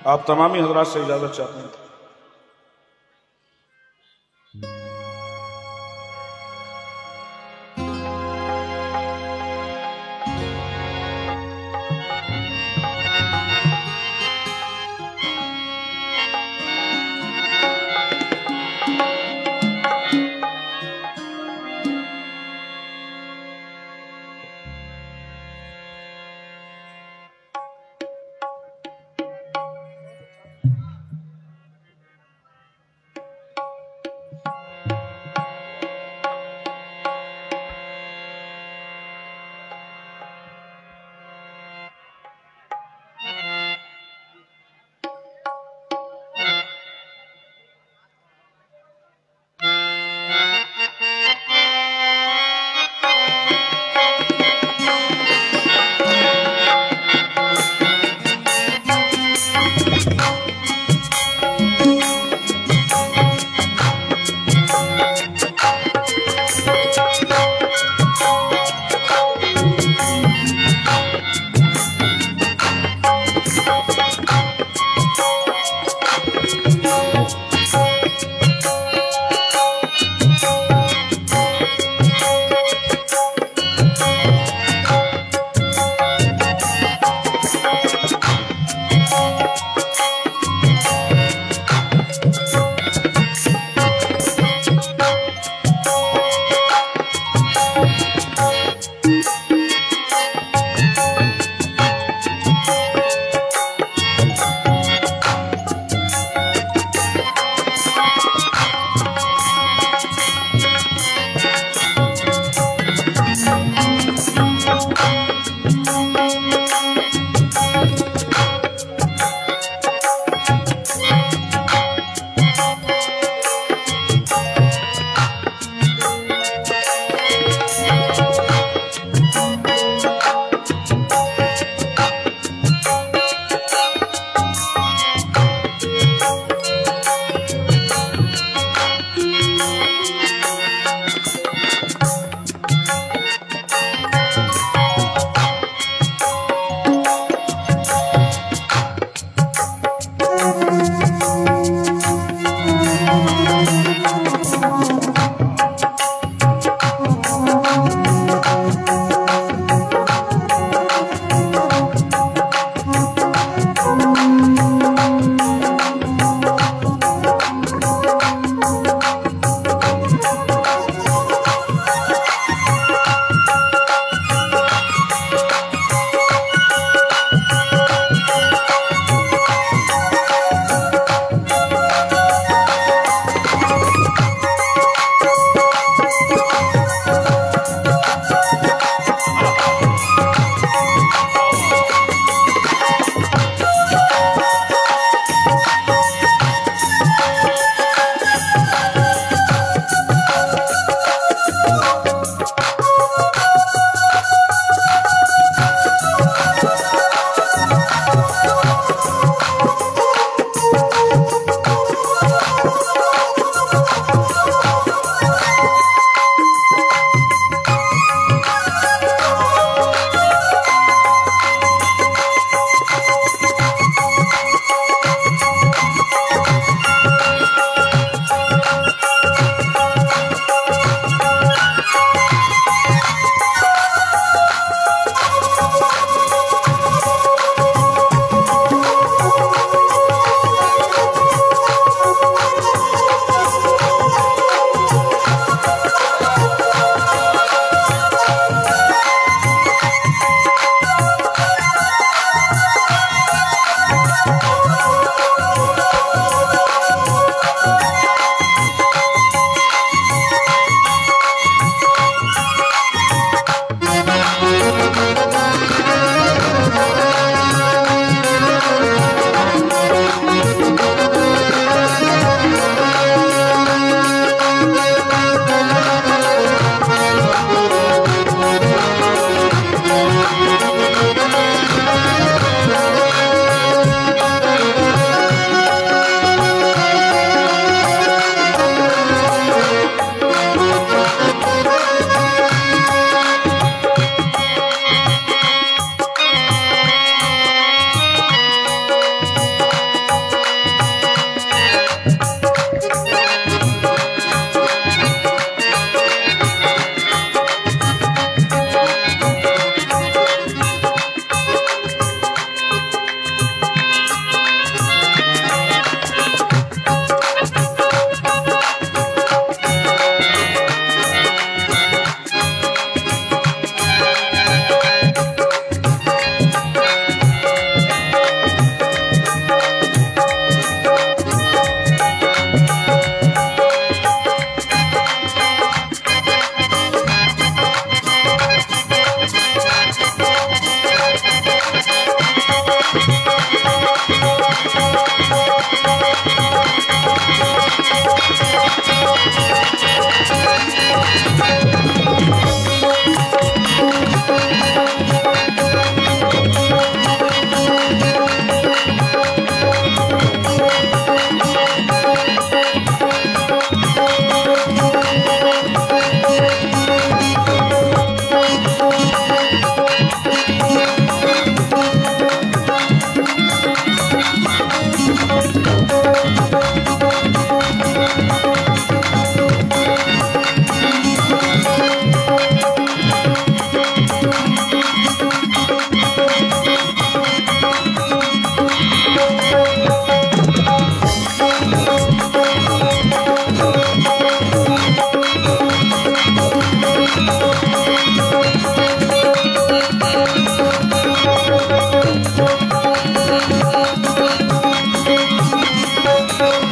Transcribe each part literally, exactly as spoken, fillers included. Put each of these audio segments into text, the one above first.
आप तमामी हजरात से इजाजत चाहते हैं।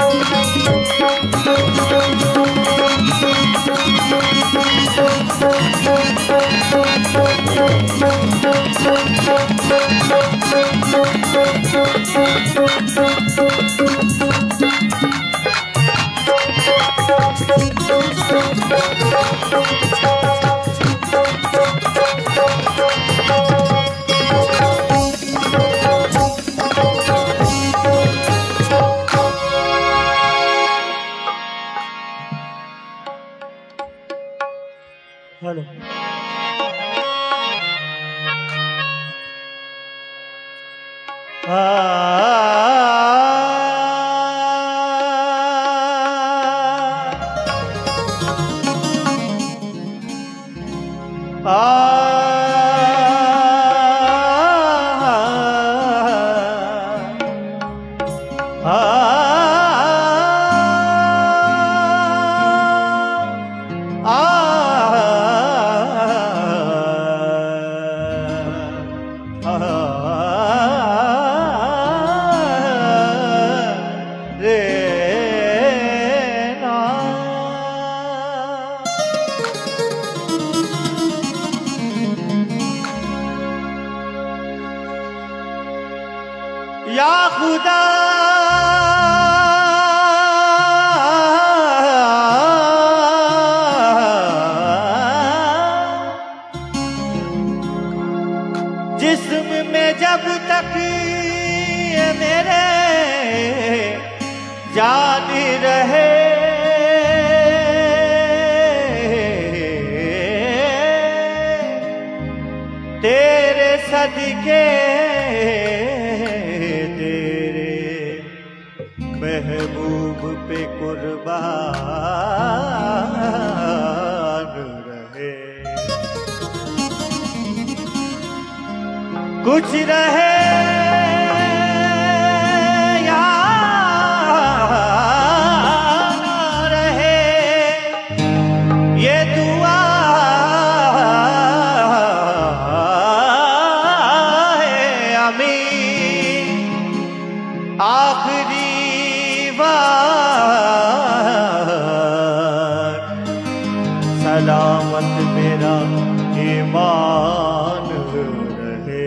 हेलो आ या खुदा जिस्म में जब तक ये मेरे जान रहे तेरे सदके महबूब पे कुर्बान रहे कुछ रहे या ना रहे ये दुआ है अमीन आखिरी सलामत मेरा ईमान रहे।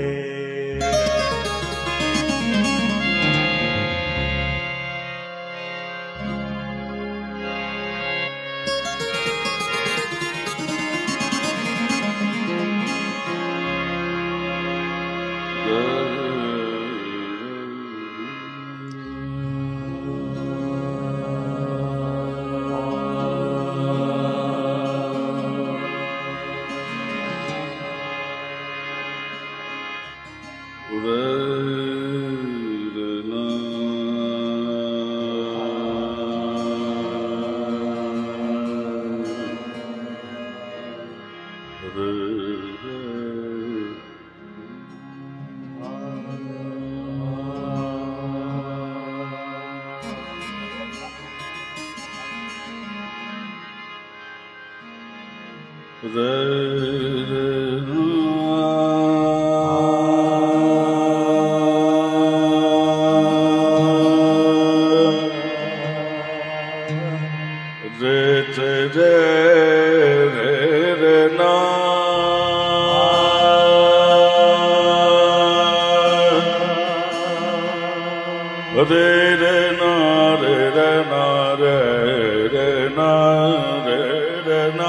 Re re na re re na re re na re re na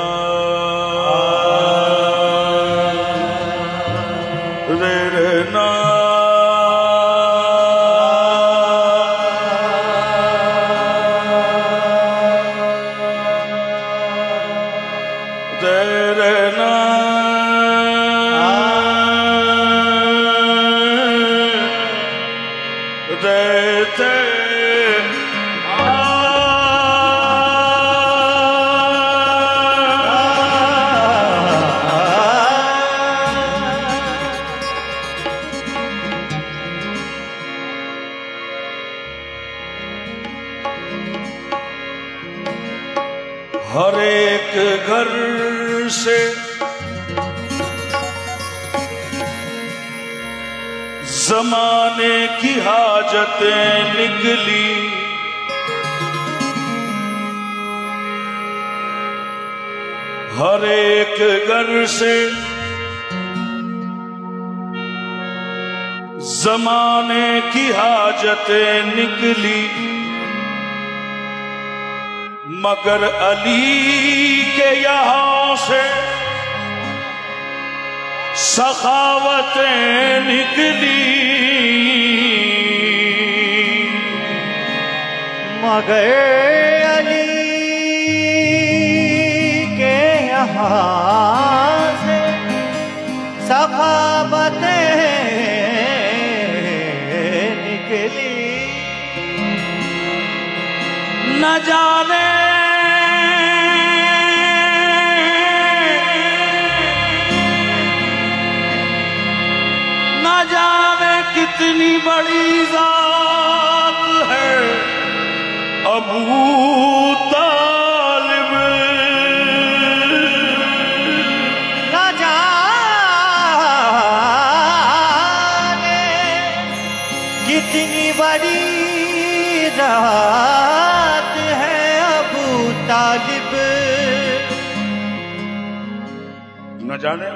re re na re re na हर एक घर से ज़माने की हाजतें निकली, हर एक घर से जमाने की हाजतें निकली, मगर अली के यहाँ से सखावतें निकली। मगर अली के यहाँ से सखावतें निकली। न जाने न जाने कितनी बड़ी जात है अबू तालिब। न जाने कितनी बड़ी जात है अबू तालिब। न जाने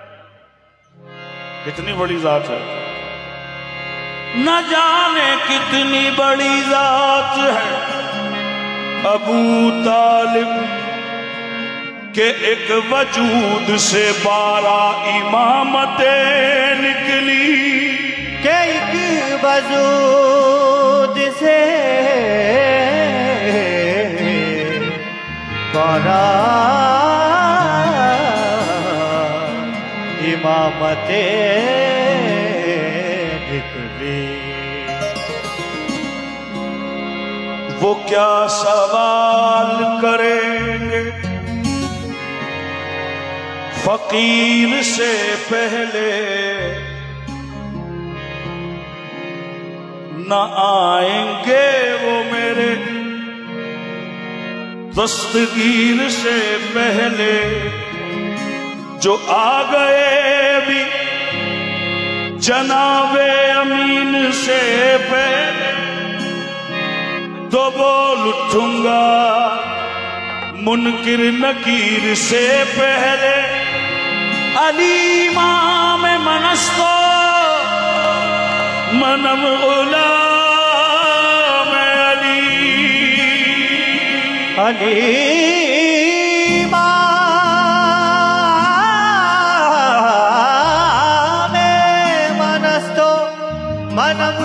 कितनी बड़ी जात है, न जाने कितनी बड़ी जात है अबू तालिब के एक वजूद से बारह इमामतें निकली। के एक वजूद से बारह इमामतें निकली। वो क्या सवाल करेंगे फकीर से पहले, न आएंगे वो मेरे दस्तगीर से पहले। जो आ गए भी जनाबे अमीन से पहले, तो बोल उठूंगा मुनकिर नकीर से पहले। अली इमाम मनस्तो मनम गुलाम अली। अली मनम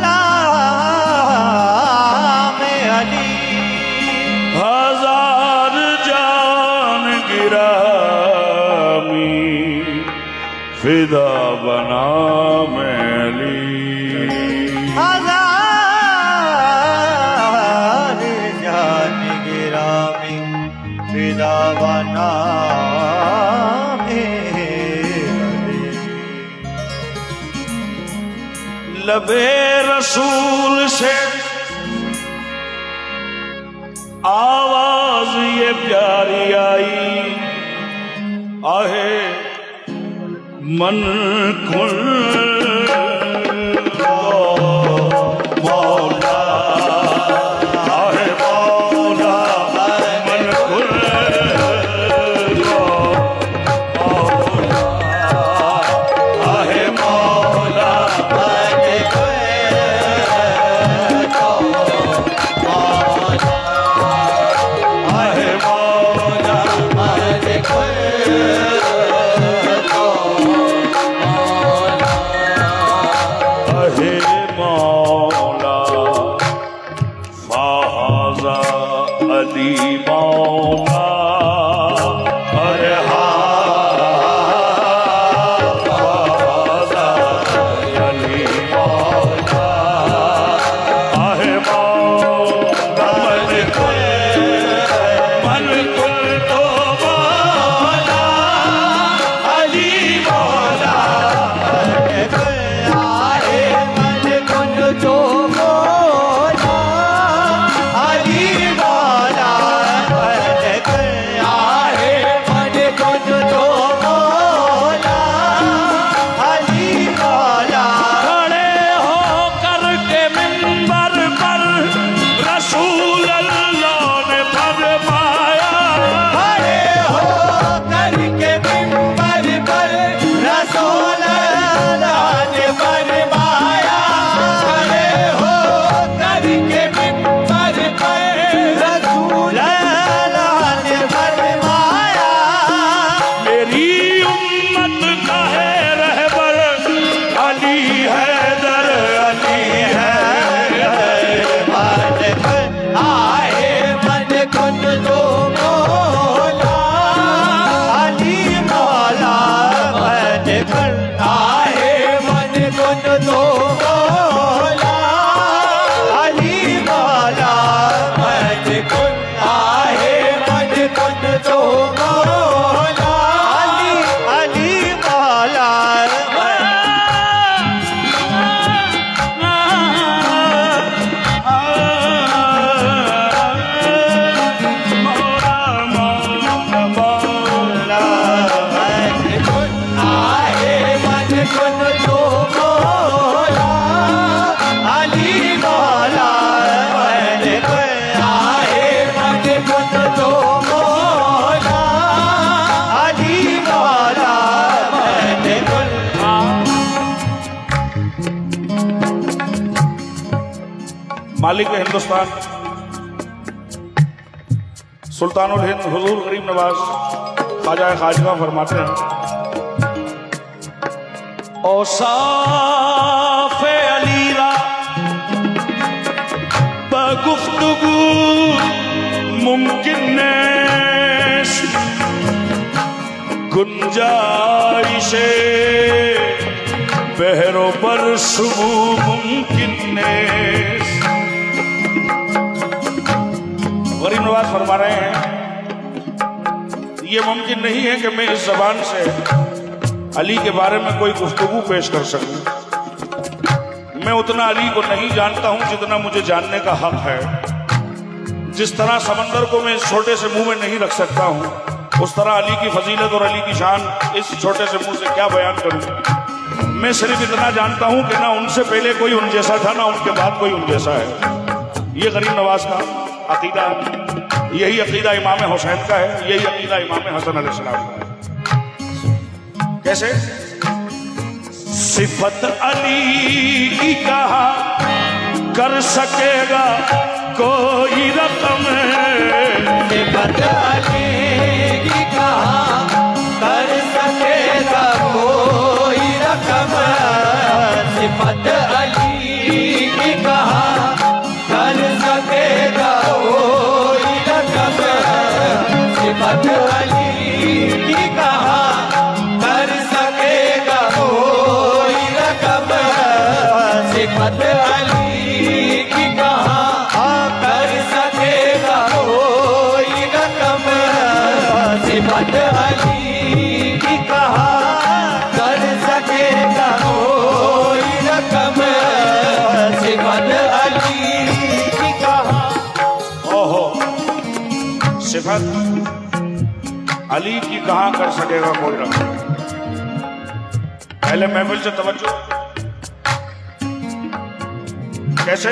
गुलाम अली। हजार जान गिरामी फिदा बना मैं अली। हजार जान गिरामी फिदा बना लबे रसूल से आवाज ये प्यारी आई, आहे मन खुल मौला, आहे मौला मन खुल आहे मौला। अली मौला अरे हाज़ा अली मौला आहे मौला मन कुल मन कुल तो मौला अली मौला आहे मन कुल तो मौला अली मौला। मालिक हिंदुस्तान सुल्तानुल हिंद हुजूर गरीब नवाज ख्वाजा खाजगा फरमाते हैं, औसाफ अलीरा बगुफ्तगू मुमकिन गुंजाइशे बहरों पर सुबू मुमकिन। गरीब नवाज फरमा रहे हैं, ये मुमकिन नहीं है कि मैं इस जबान से अली के बारे में कोई गुफ्तगू पेश कर सकूं। मैं उतना अली को नहीं जानता हूं जितना मुझे जानने का हक है। जिस तरह समंदर को मैं इस छोटे से मुंह में नहीं रख सकता हूं, उस तरह अली की फजीलत और अली की शान इस छोटे से मुंह से क्या बयान करूं। मैं सिर्फ इतना जानता हूं कि ना उनसे पहले कोई उन जैसा था, ना उनके बाद कोई उन जैसा है। ये गरीब नवाज का अकीदा है, यही अकीदा इमाम हुसैन का है, यही अकीदा इमाम हसन अलैहिस्सलाम का है। कैसे? सिफत अली की कहा कर सकेगा कोई रकम, सिफत अली की कहा कर सकेगा कोई रकम, सिफत अली की कहा कर सकेगा कोई रकम, सिफत अली की कहा कर सकेगा कोई रकम, सिफत अली की कहा कर सकेगा कोई रकम, सिफत अली की कहा कर सकेगा कोई रकम, सिफत अली की कहा। ओहो, सिफत अली की कहां कर सकेगा कोई रकम। पहले महफिल से तवज्जो। कैसे?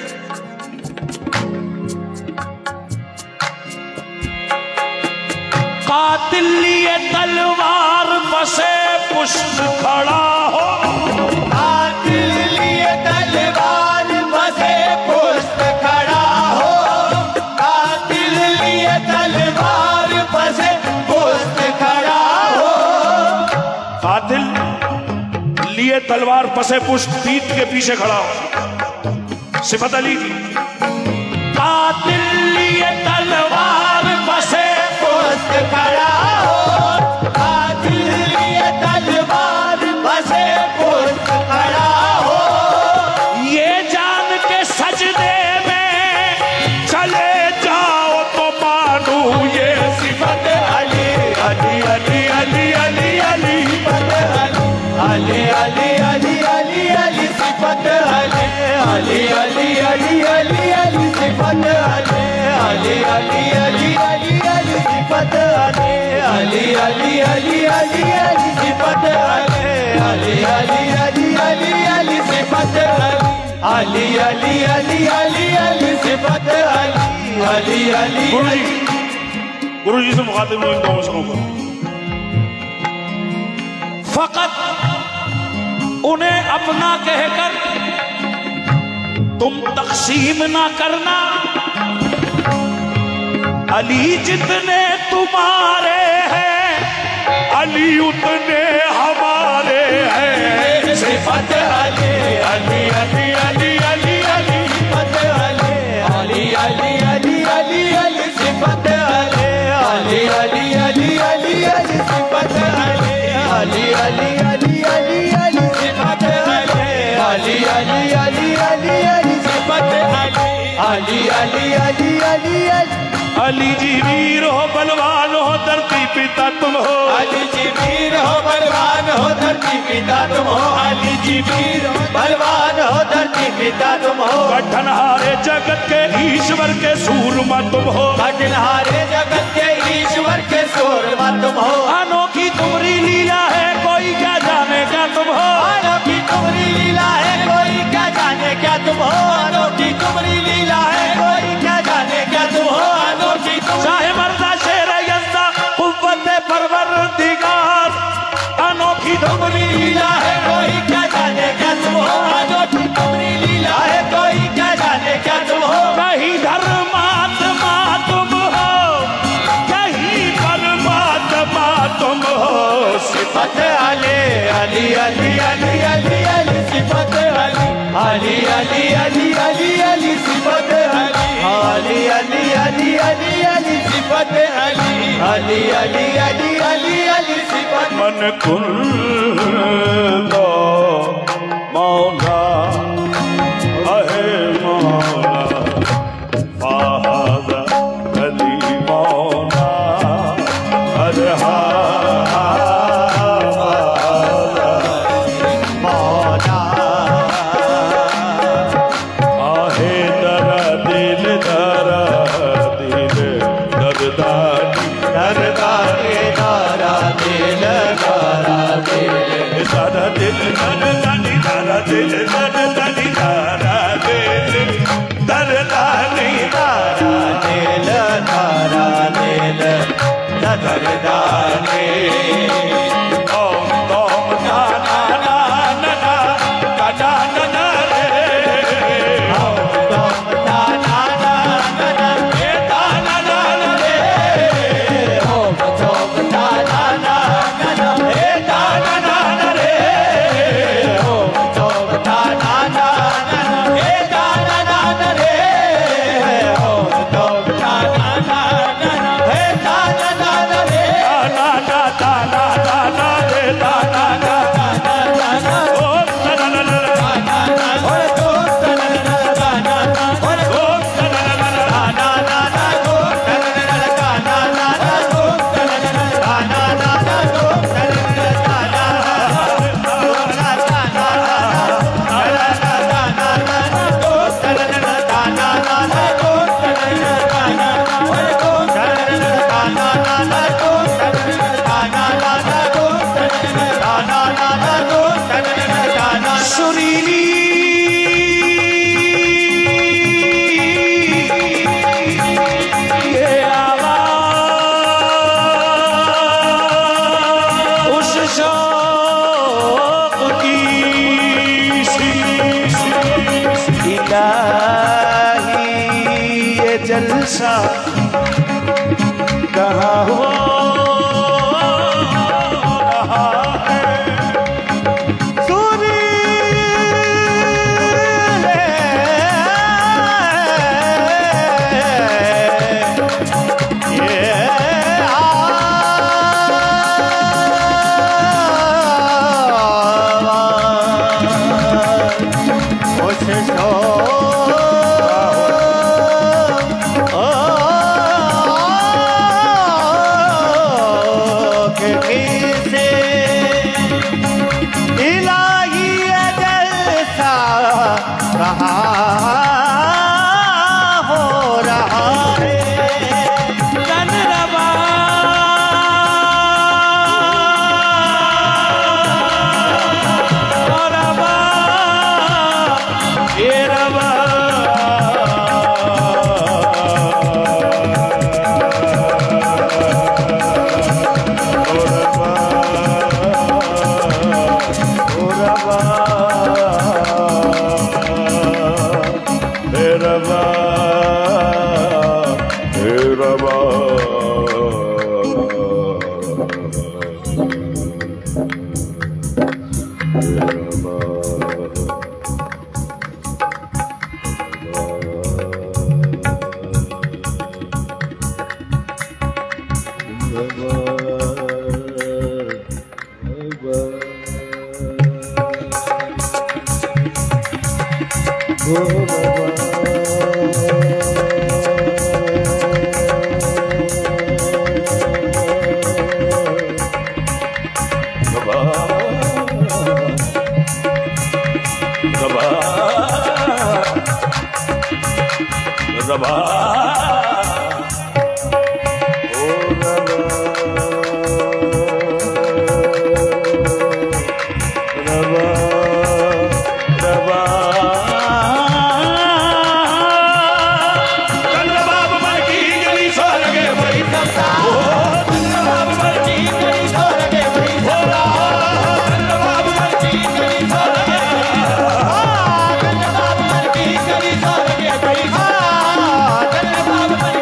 कातिल लिए तलवार बसे पुष्ट खड़ा हो, कातिल लिए तलवार बसे पुष्ट खड़ा हो, कातिल लिए तलवार बसे पुष्ट खड़ा हो, कातिल लिए तलवार पसे पुष्ट पीठ के पीछे खड़ा हो। सिफत अली की कातिल लिए तलवार बसे पुष्ट खड़ा हो, कातिल लिए तलवार बसे पुष्ट खड़ा हो, ये जान के सजदे में चले जाओ तो मानू ये सिफत अली अली अली अली अली अली सिफत अली अली अली अली अली सिफत अली अली अली अली अली अली सिफत अली अली अली अली अली अली सिफत अली अली अली अली अली अली सिफत अली अली अली अली अली अली सिफत अली अली अली अली अली सिफत अली अली अली गुरु जी गुरु जी से मुखातिब हूं इन दो मसलों को। फकत उन्हें अपना कहकर तुम तकसीम ना करना, अली जितने तुम्हारे हैं अली उतने हमारे हैं। सिफत अली अली अली अली अली अली सिफत अली अली अली अली अली अली सिफत अली अली अली अली अली अली सिफत अली अली अली अली अली अली सिफत अली अली अली अली अली अली सिफत अली अली अली अली अली अली अली जी वीर हो बलवान हो धरती पिता तुम हो, अली जी वीर हो बलवान हो धरती पिता तुम हो, अली जी वीर हो बलवान हो धरती पिता तुम हो, कठनहारे जगत के ईश्वर के सूरमा तुम हो, कठनहारे जगत के ईश्वर के सूरमा तुम हो, अनोखी तुम्हारी लीला है कोई क्या जाने क्या तुम हो, अनोखी तुम्हारी लीला है कोई क्या जाने क्या तुम हो, अनोखी तुम्हारी लीला है कोई क्या जाने क्या तुम हो, अनोखी चाहे मर्दा शेर यज़्दा कुव्वत परवरदिगार, अनोखी तुम्हारी लीला है कोई क्या जाने क्या तुम हो, अनोखी तुम्हारी लीला है कोई क्या जाने क्या तुम हो, अली अली अली अली अली सिफत अली अली अली अली अली अली सिफत अली अली अली अली अली अली सिफत मन कुल दो मौला अहे मौला फाहद अली मौला अरे हा मौला आहे दरा दिल दरा दिल दरदानी दरदारे दारा दिल दारा दिल दारा दिल दरदानी दारा दिल दरदानी दारा दिल दरदानी दारा दिल दारा दिल दरदारे ओम ओम ना ना ना ना ना ना ना ना रे ओम ओम ना ना ना ना ना हे ना ना ना ना रे ओम ओम ना ना ना ना ना हे ना ना ना ना रे ओम ओम ना ना ना ना ना हे ना ना ना ना रे ओम ओम ना ना ना ना ना हे ना ना ना ना रे ना ना ना ना ना ना रे ना ना ना ना ना ना ना ओम ना ना ना ना ना ना और दोस्त ना ना ना ना ना और ओम ना ना ना ना ना ना ना दोस्त ना ना ना ना ना दोस्त ना ना ना ना ना दोस्त ना ना ये आवाज़ उस शौक़ की सी इलाही ये जलसा कहाँ हो रहा है सूरी ये आवाज़ उस शौक़ से इलाही जलसा रहा हो रहा है तन रवा रवा ये रवा बाबा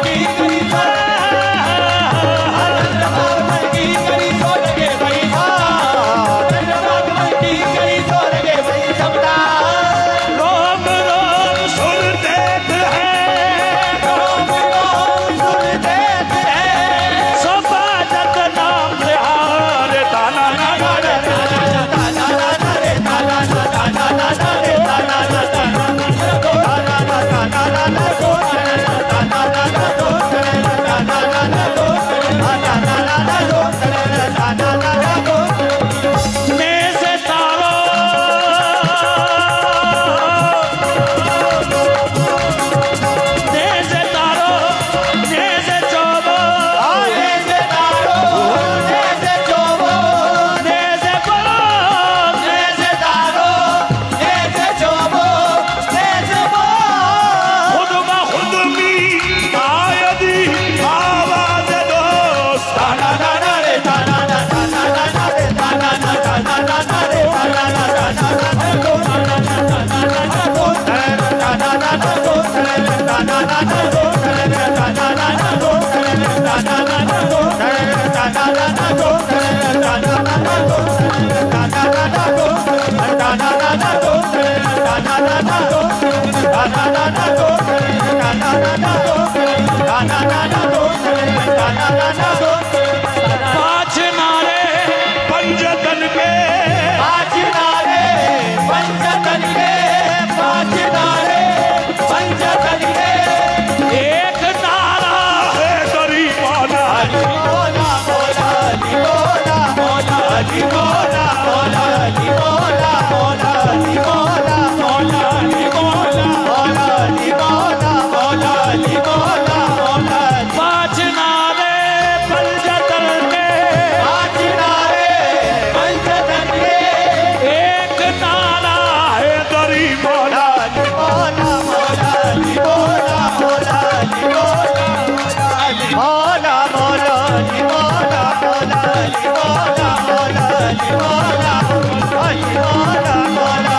पाँच नारे पंचतन के, पाँच नारे पंचतन के, पाँच नारे पंचतन के, एक नारा है गरीबाना। मोला मोला मोला मोला मोला मोला मोला मोला मोला मोला मोला मोला मोला मोला। पाँच नारे पंचतन के, पाँच नारे पंचतन के, एक नारा है गरीबाना। मोला मोला मोला मोला मोला मोला मोला मोला मोला मोला मोला मोला मोला मोला।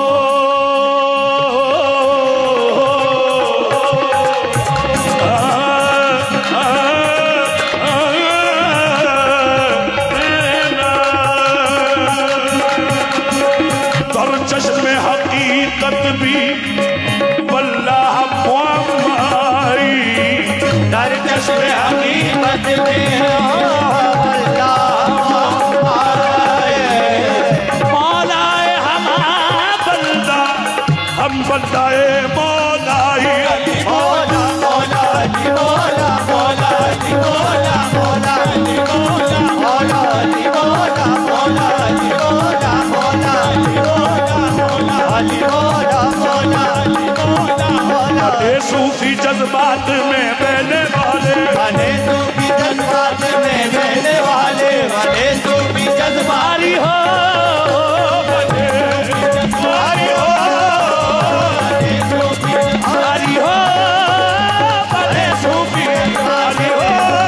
दर चश्मे हकीकत भी वल्लाह मुअम्माई, दर चश्मे हकीकत में मौलाए हमारा बंदा, हम बंदाए मौलाई। मोला मोला मोला मोला मोला मोला मोला मोला मोला मोला मोला मोला मोला मोला। बड़े सूफी जज्बात में बहने वाले, बने सूफी जज्बात में बहने वाले, बने सूफी जज्बारी हो, बने जज्बारी हो, बने सूफी जज्बारी हो, बने सूफी जज्बारी हो,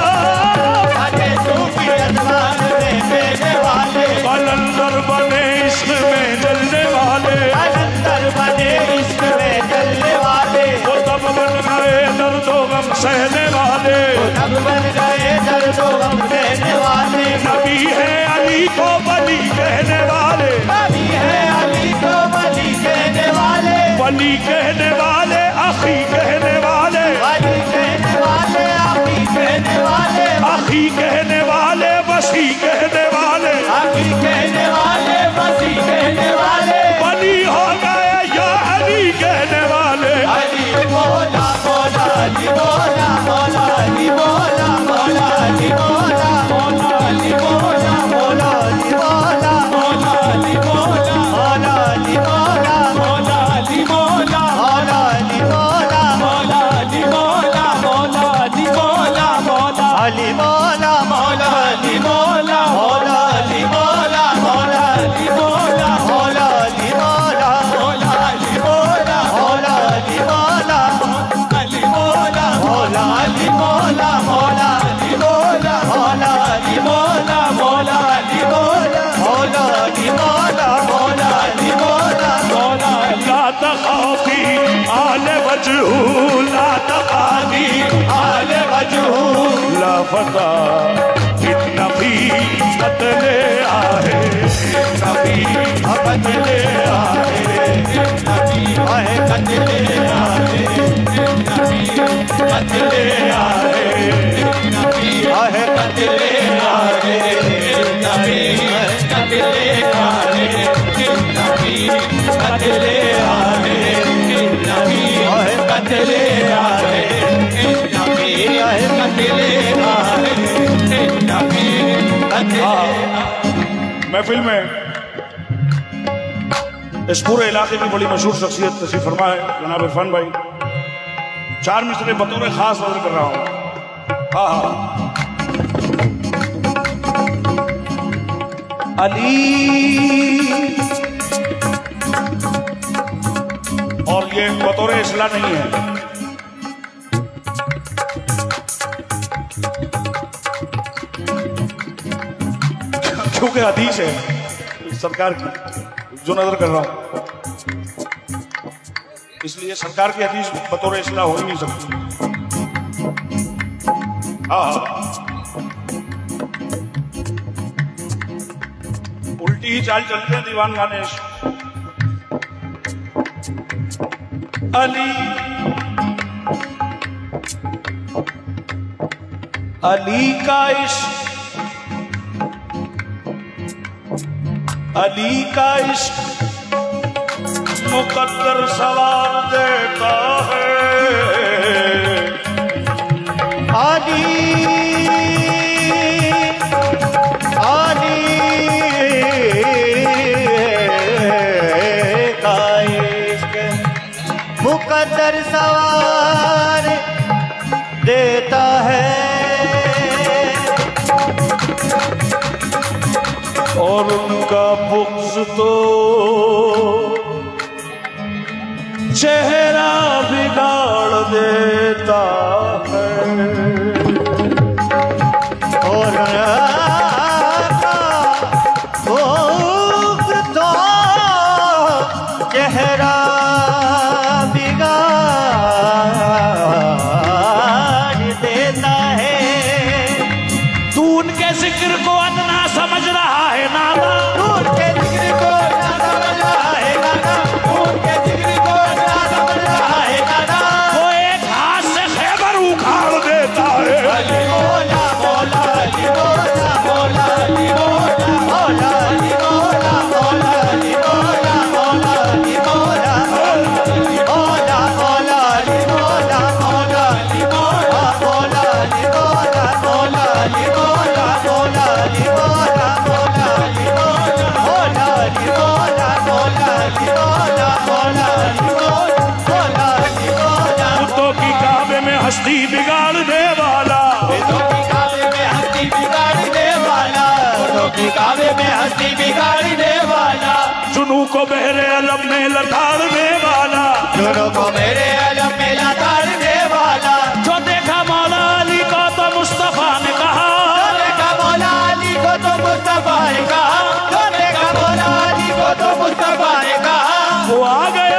बने सूफी जज्बात में बहने वाले, कलंदर बने इश्क में जलने वाले। कलंदर बने इश्क में जलने वाले, वो तब बन गए दर्दो गम सहने वाले। तब बन गए दर्दो गम सहने वाले। नबी है अली को बली कहने वाले, नबी है अली को वली कहने वाले, बली कहने वाले, अखी कहने वाले, वली कहने वाले, आखी कहने वाले, अखी कहने वाले, वसी कहने वाले। आखी कहने वाले, वसी कहने वाले। बली हो गए या अली कहने वाले। अली मोला मोला अली मोला मोला अली मोला मोला अली मोला मोला अली मोला मोला अली मोला मोला अली मोला मोला अली मोला मोला अली मोला मोला अली मोला मोला अली मोला मोला अली मोला मोला अली मोला मोला अली मोला मोला अली मोला मोला अली मोला मोला अली मोला मोला अली मोला मोला अली मोला अली मोला मोला अली मोला मोला अली मोला मोला अली मोला मोला अली मोला मोला अली मोला मोला अली मोला मोला। ला तखाफी आले वजहू, ला तखाफी आले वजहू, ला फता नबी बदले आए, नबी बदले आए, नबी आए बदले आए, नबी बदले आए, नबी आए बदले आए, नबी बदले आए, नबी बदले आए, नबी आए बदले आए, नबी आए बदले आए, नबी बदले आए। महफिल में इस पूरे इलाके की बड़ी मशहूर शख्सियत तशरीफ फरमा है जनाब इरफान भाई। चार मिसरे बतौर खास नजर कर रहा हूं। हाँ हाँ अली, और ये बतौर इसला नहीं है, क्योंकि हदीस है सरकार की जो नजर कर रहा हूं, इसलिए सरकार की हदीस बतौर इसला हो ही नहीं सकती। हाँ उल्टी ही चाल चलते हैं दीवान गानेश। अली अली का इश्क, अली का इश्क मुकद्दर सवार देता है। अली अली का इश्क मुकद्दर सवार देता है। और उनका बुग़्ज़ तो चेहरा बिगाड़ देता है। और उनका बुग़्ज़ तो चेहरा बिगाड़ देता है। तू उनके जिक्र को अदना समझ रहा है नाना, उनके जिक्र को ना समझ रहा है नाना, उनके जिक्र को ना समझ रहा है नाना। वो एक हाथ से खैबर उखाड़ देता है। अली मौला मौला अली मौला मौला अली मौला मौला अली मौला मौला अली मौला मौला अली मौला मौला मौला अली मौला मौला अली मौला मौला अली मौला मौला अली मौला मौला अली मौला मौला अली मौला मौला अली मौला मौला अली मौला मौला अली मौला मौला अली मौला। कुत्तों की काबे में हस्ती बिगाड़ने वाला, कुत्तों की काबे में हस्ती बिगाड़ने वाला, कुत्तों की काबे में हस्ती बिगाड़ने वाला। जुनू को बहरे अलम में लताड़ने वाला, जुनू को मेरे अलम में लताड़ने वाला। जो देखा मौला अली को तो मुस्तफा ने कहा, जो देखा मौला अली को तो मुस्तफा ने कहा, जो देखा मौला अली को तो मुस्तफा ने कहा। वो आ गया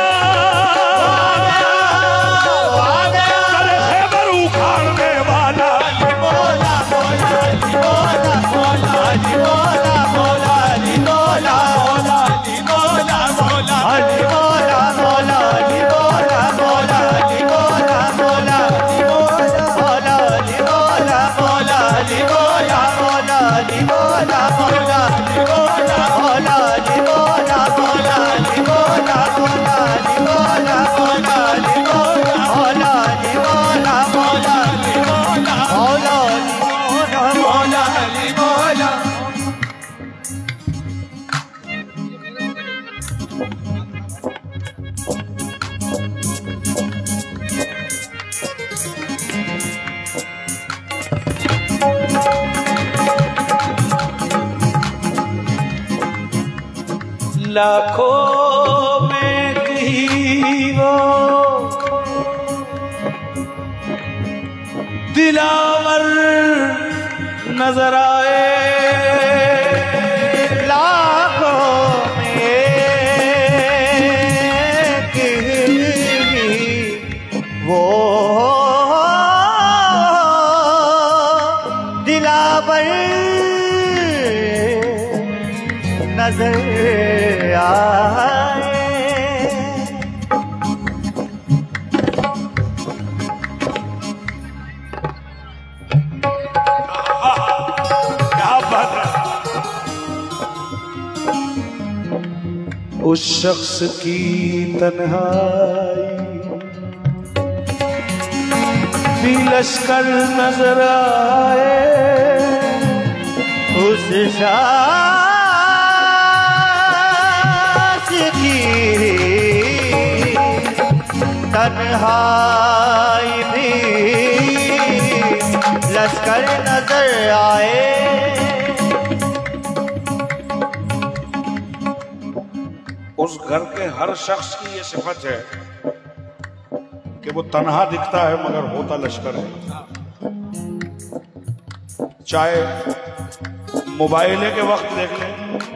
वो आ गया करे खैबर उखाड़ने वाला। मौला मौला अली मौला मौला अली मौला मौला अली मौला मौला अली मौला मौला अली मौला मौला अली मौला मौला अली मौला मौला अली मौला अली मौला मौला अली मौला मौला अली मौला मौला अली मौला मौला अली मौला मौला अली मौला मौला अली मौला मौला अली मौला मौला अली मौला मौला अली मौला मौला अली मौला अली मौला। लाखों में कहीं वो दिलावर नजर आए, लाखों में कहीं वो दिलावर नजर आए। क्या बात है। उस शख्स की तन्हाई भी लश्कर नजर आए, उस शास की तन्हाई भी लश्कर नजर आए। उस घर के हर शख्स की ये सिफत है कि वो तन्हा दिखता है मगर होता लश्कर है। चाहे मोबाइले के वक्त देख लें,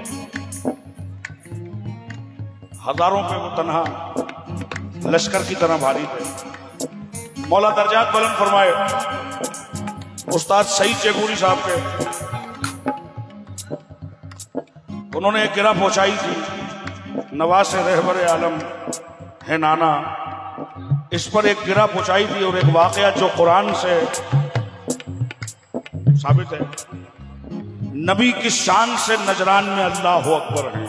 हजारों पे वो तन्हा लश्कर की तरह भारी थे। मौला दर्जात बुलंद फरमाए उस्ताद सईद चेगूरी साहब के उन्होंने एक गिरा पहुंचाई थी, नवासे रहबर आलम है नाना, इस पर एक गिरा पहुंचाई थी और एक वाकया जो कुरान से साबित है। नबी की शान से नजरान में अल्लाह अकबर है।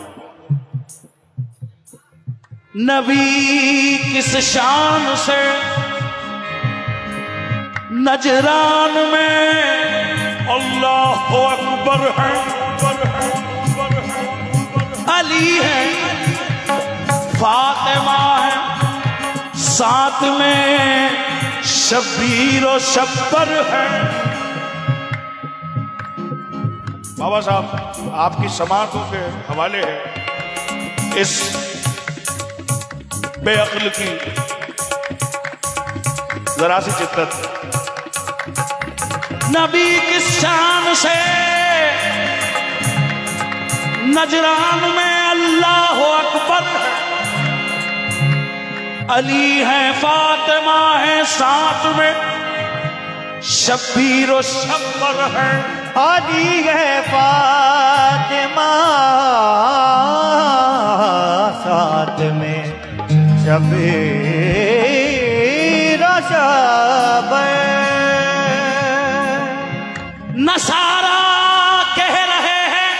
नबी किस शान से नजरान में अल्लाह अकबर है। अली है, फातिमा है, साथ में शब्बीर और शब्बर है। बाबा साहब आपकी समातों के हवाले है इस बेअक्ल की जरा सी चित्तत। नबी किस शान से नजरान में अल्लाह अकबर है। अली है, फातिमा है, साथ में शब्बीर और शब्बर है। अली है, फातिमा साथ में शब्बीर और शब्बर। नसारा कह रहे हैं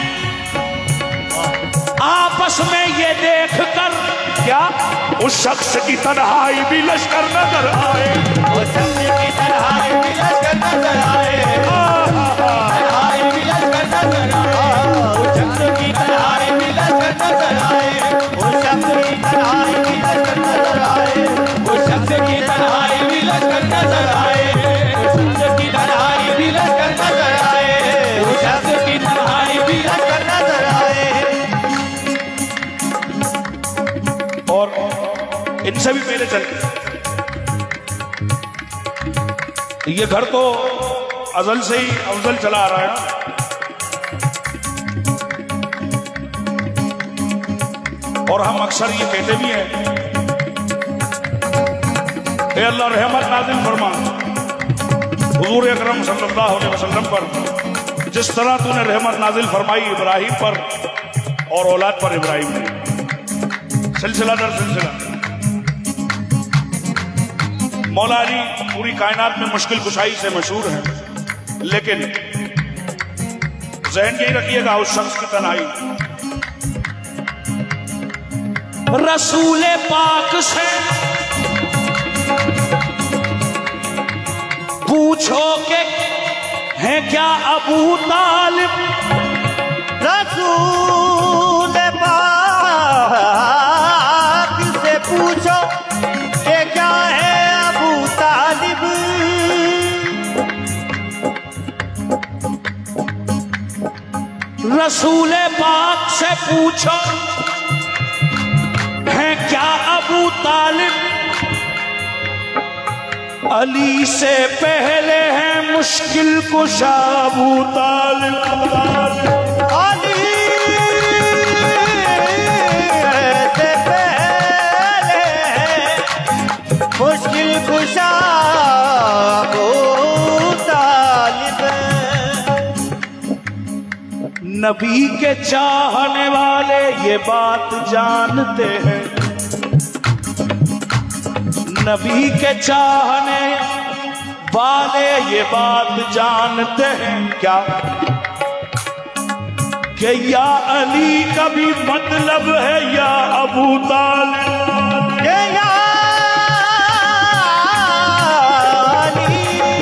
आपस में ये देखकर, क्या उस शख्स की तन्हाई भी लश्कर नजर आए। उस शख्स की तन्हाई भी लश्कर नजर आए। तन्हाई भी लश्कर नजर आए। उस शख्स की तन्हाई भी लश्कर नजर आए। उस शख्स की तन्हाई भी लश्कर नजर आए। उस शख्स की तन्हाई भी लश्कर नजर आए। उस शख्स की तन्हाई भी लश्कर नजर आए। उस शख्स की तन्हाई भी लश्कर नजर आए। और इनसे भी मेरे चलते ये घर तो अजल से ही अफजल चला आ रहा है ना। और हम अक्सर ये कहते भी हैं, ए अल्लाह रहमत नाज़िल फरमा हुजूर अकरम सल्लल्लाहु अलैहि वसल्लम पर, जिस तरह तूने रहमत नाज़िल फरमाई इब्राहिम पर और औलाद पर इब्राहिम ने। सिलसिला दर सिलसिला मौला अली पूरी कायनात में मुश्किल कुशाई से मशहूर है, लेकिन ज़हन यही रखिएगा उस शख्स की तन्हाई। रसूल पाक से पूछो कि है क्या अबू तालिब। रसूल पाक से पूछो कि क्या है अबू तालिब। रसूल पाक से पूछो है क्या अबू तालिब। अली से पहले है मुश्किल कुशा अबू तालिब। अली से पहले मुश्किल कुशा अबू तालिब। नबी के चाहने वाले ये बात जानते हैं, नबी के चाहने वाले ये बात जानते हैं क्या कि या अली का भी मतलब है या अबू तालिब। ये या अली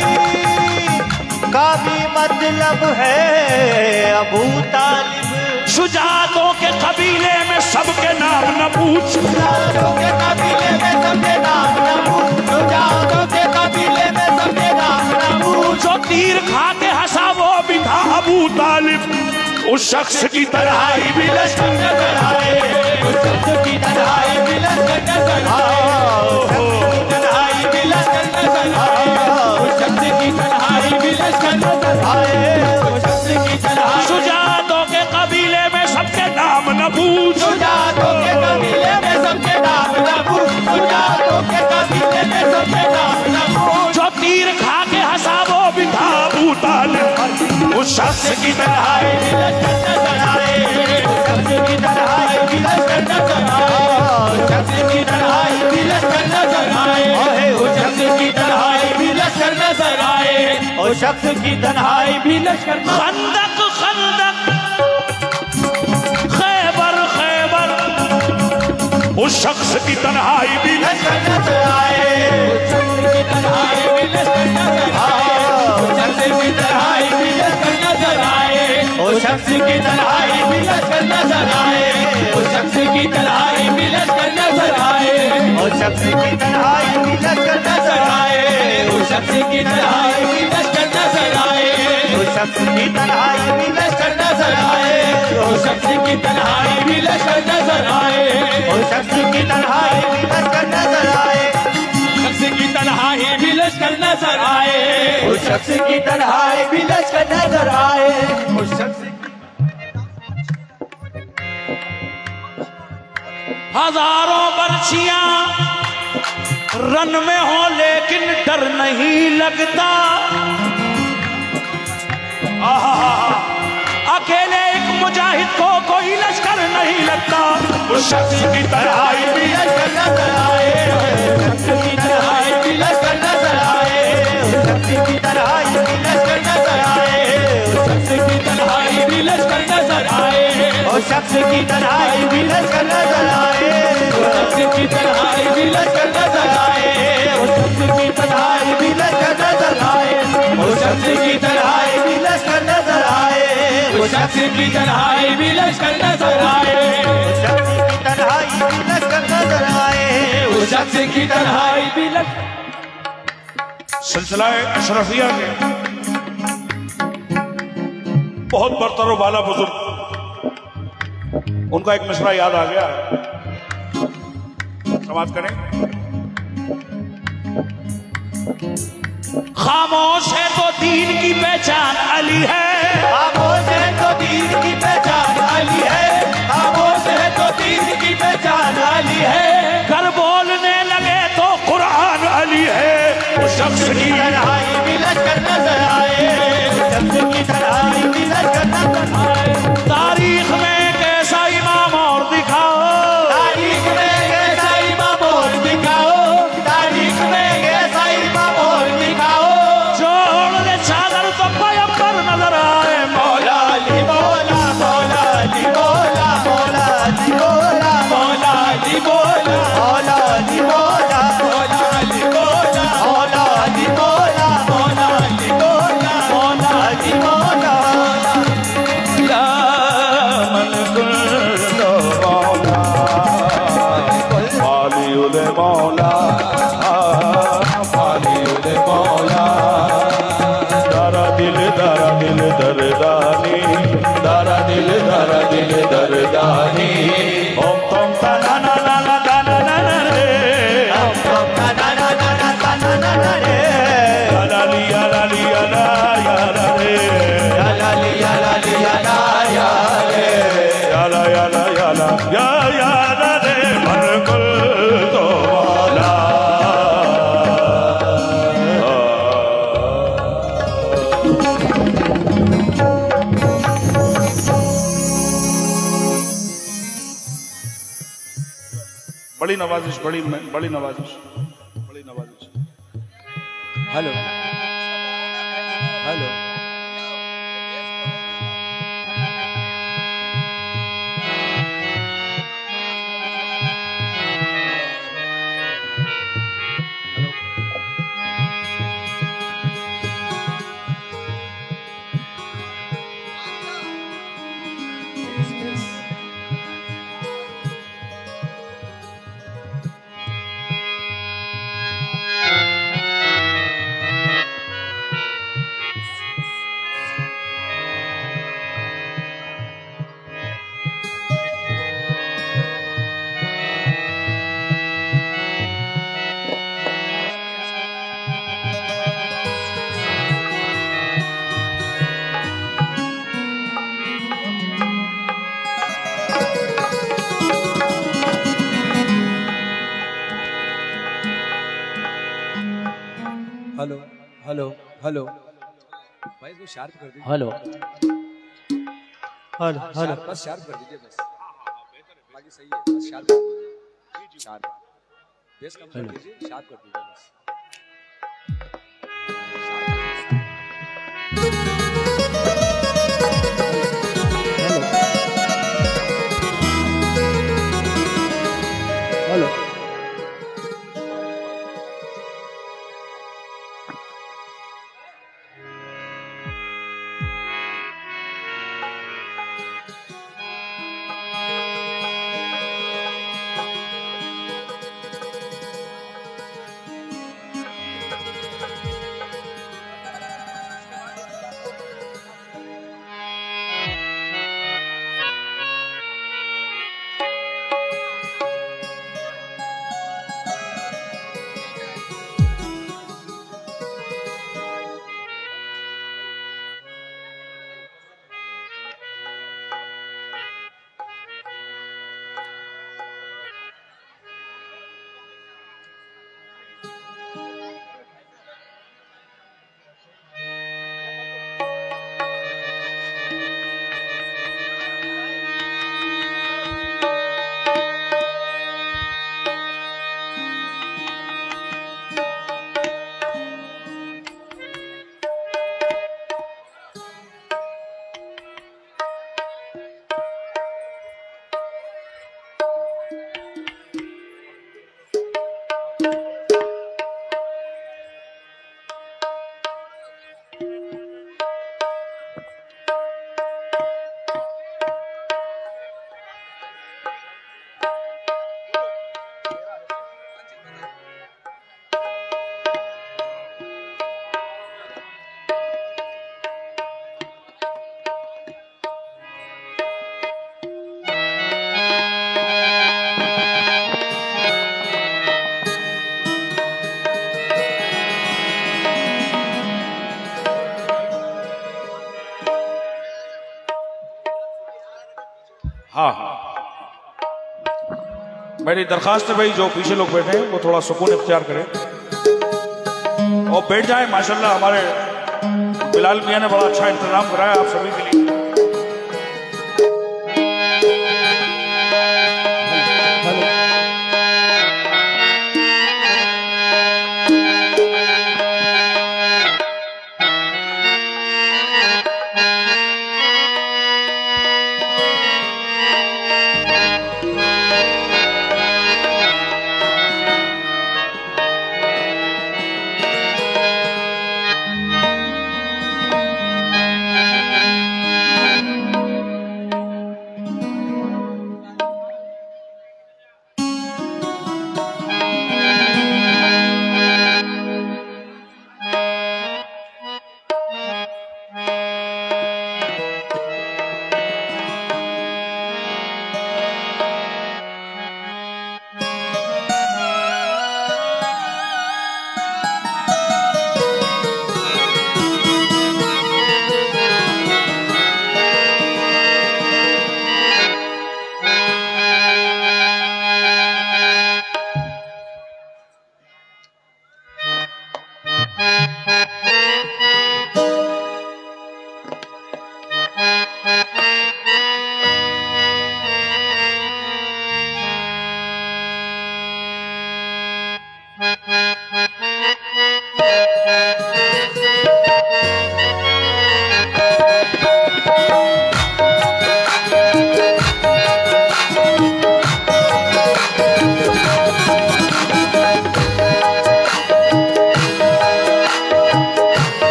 का भी मतलब है अबू तालिब। शुजातों के कबीले में सबके नाम न पूछ। शुजातों के कबीले में सबके नाम न पूछ। शुजातों के कबीले में सबके नाम न पूछ। जो तीर खा के हंसा वो भी था अबू तालिब। उस शख्स की तन्हाई भी लश्कर नजर आए। उस शख्स की तन्हाई भी लश्कर नजर आए। तन्हाई भी लश्कर नजर आए। उस शख्स की तन्हाई भी लश्कर नजर आए। उस शख्स की तन्हाई। शुजातों के कबीले में सबके नाम न पूछ। शुजातों के कबीले में सबके नाम न पूछ। शुजातों के कबीले में सबके नाम न पूछ। जो तीर खा के हंसा वो भी था अबू तालिब। उस शख्स की तन्हाई भी लश्कर नजर आए। लश्कर नजर आए, उस शख्स की तन्हाई भी लश्कर नजर आए, उस शख्स की तन्हाई भी लश्कर नजर आए, उस शख्स की तन्हाई भी लश्कर। खंदक खंदक खैबर खैबर, उस शख्स की तन्हाई भी लश्कर नजर आए, उस शख्स की तन्हाई भी लश्कर नजर आए, उस शख्स की तन्हाई भी लश्कर नजर आए, उस शख्स की तन्हाई भी लश्कर नजर आए, उस शख्स की तन्हाई भी लश्कर नजर आए, उस शख्स की तन्हाई भी लश्कर नजर आए, उस शख्स की तन्हाई भी लश्कर नजर आए, उस शख्स की तन्हाई भी लश्कर नजर आए, उस शख्स की तन्हाई भी लश्कर नजर आए, उस शख्स की तन्हाई भी लश्कर नजर आए, शख्स की तन्हाई भी लश्कर नजर आए, उस शख्स की तन्हाई भी लश्कर नजर आए, उस शख्स। हजारों बर्छियां रन में हो लेकिन डर नहीं लगता, अकेले एक मुजाहिद को कोई लश्कर नहीं लगता, उस शख्स की तन्हाई भी लश्कर नजर आए, उस शख्स की तन्हाई भी लश्कर नजर आए, उस शख्स की तन्हाई भी लश्कर नजर आए, उस शख्स की तन्हाई भी लश्कर नजर आए, उस शख्स की तन्हाई भी लश्कर नजर आए, उस शख्स की तन्हाई भी लश्कर नजर आए, उस शख्स की तन्हाई भी लश्कर नजर आए, उस शख्स की तन्हाई भी लश्कर नजर आए, उस शख्स की तन्हाई भी लश्कर नजर आए, उस शख्स की तन्हाई भी लश्कर नजर आए, उस शख्स की तन्हाई भी लश्कर। सिलसिला अशरफिया के बहुत बरतर वाला बुजुर्ग, उनका एक मिसरा याद आ गया, समाप्त करें। खामोश है तो दीन की पहचान अली है, खामोश है तो दीन की पहचान अली है, खामोश है तो दीन की पहचान अली है, कर बोलने लगे तो कुरान अली है, उस शख्स की तन्हाई भी लश्कर नजर आए, उस शख्स की तन्हाई भी लश्कर नजर आए। तारीख में कैसा इमाम और दिखाओ, तारीख में कैसा इमाम और दिखाओ, तारीख में कैसा इमाम और दिखाओ, छोड़ दे चादर तो पैगंबर नजर आए, मौला अली मौला, मौला अली मौला, मौला अली मौला, मौला अली मौला, मौला अली मौला, मौला अली मौला, मौला अली मौला, मौला अली मौला, मौला अली मौला। या मन कुल्लो मौला, फालिउल मौला, फालिउल मौला, दारा दिल दारा दिल दरदानी, दारा दिल दारा दिल दरदानी, ओम तोम ता ना ना ना ना ता ना ना ना रे, ओम तोम ता ना ना ना ना ता ना ना ना रे, या ला ली या ला ली या ला या ला रे, या ला ली या ला ली या ला या रे, या ला या ला या ला या या ला रे, मन कुल्लो मौला। बड़ी नवाजिश, बड़ी बड़ी नवाजिश, बड़ी नवाजिश। Hello hello hello hello hello भाई इसको शार्प कर दीजिए। हेलो हेलो हेलो बस शार्प कर दीजिए बस। बाकी सही है, बस शार्प कर दीजिए, शार्प बेस कम कर दीजिए, शार्प कर दीजिए बस। हेलो हाँ हाँ, मेरी दरखास्त है भाई, जो पीछे लोग बैठे हैं वो थोड़ा सुकून इख्तियार करें और बैठ जाएं। माशाल्लाह हमारे बिलाल मियां ने बड़ा अच्छा इंतजाम कराया आप सभी के लिए।